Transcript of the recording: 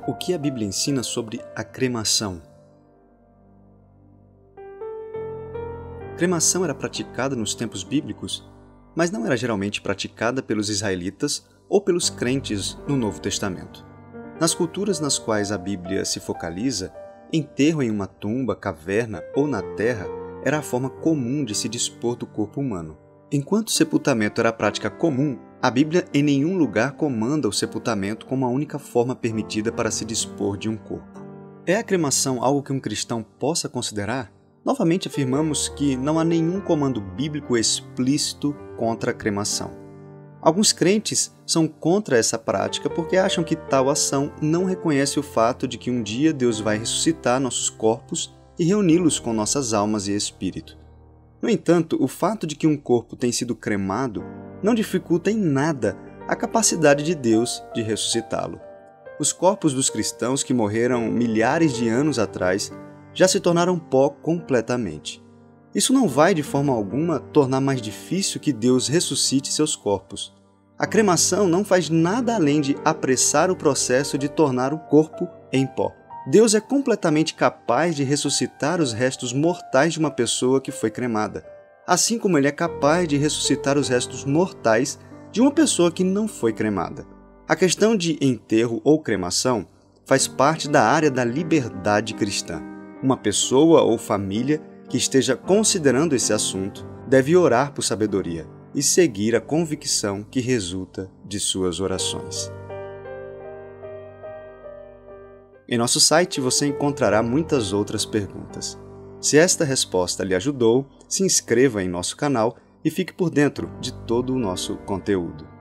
O que a Bíblia ensina sobre a cremação? Cremação era praticada nos tempos bíblicos, mas não era geralmente praticada pelos israelitas ou pelos crentes no Novo Testamento. Nas culturas nas quais a Bíblia se focaliza, enterro em uma tumba, caverna ou na terra era a forma comum de se dispor do corpo humano. Enquanto o sepultamento era a prática comum, a Bíblia em nenhum lugar comanda o sepultamento como a única forma permitida para se dispor de um corpo. É a cremação algo que um cristão possa considerar? Novamente afirmamos que não há nenhum comando bíblico explícito contra a cremação. Alguns crentes são contra essa prática porque acham que tal ação não reconhece o fato de que um dia Deus vai ressuscitar nossos corpos e reuni-los com nossas almas e espírito. No entanto, o fato de que um corpo tem sido cremado não dificulta em nada a capacidade de Deus de ressuscitá-lo. Os corpos dos cristãos que morreram milhares de anos atrás já se tornaram pó completamente. Isso não vai de forma alguma tornar mais difícil que Deus ressuscite seus corpos. A cremação não faz nada além de apressar o processo de tornar o corpo em pó. Deus é completamente capaz de ressuscitar os restos mortais de uma pessoa que foi cremada, assim como Ele é capaz de ressuscitar os restos mortais de uma pessoa que não foi cremada. A questão de enterro ou cremação faz parte da área da liberdade cristã. Uma pessoa ou família que esteja considerando esse assunto deve orar por sabedoria e seguir a convicção que resulta de suas orações. Em nosso site você encontrará muitas outras perguntas. Se esta resposta lhe ajudou, se inscreva em nosso canal e fique por dentro de todo o nosso conteúdo.